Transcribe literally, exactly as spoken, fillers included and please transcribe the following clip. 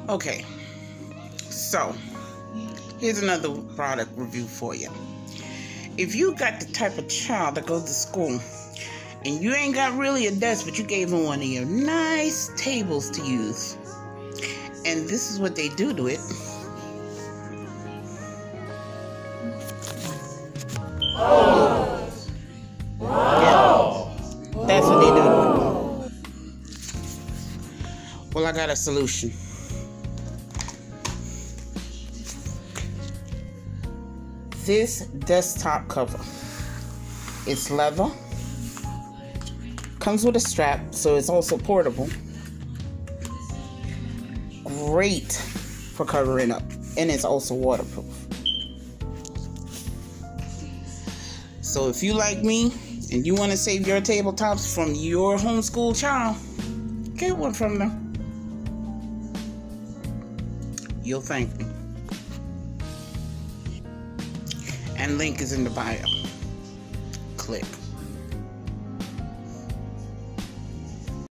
Okay, so here's another product review for you. If you got the type of child that goes to school and you ain't got really a desk, but you gave them one of your nice tables to use, and this is what they do to it. Oh. Wow. Yeah, that's what they do to it. Well, I got a solution. This desktop cover, it's leather, comes with a strap, so it's also portable. Great for covering up, and it's also waterproof. So if you like me and you want to save your tabletops from your homeschool child, get one from them. You'll thank me. And link is in the bio. Click.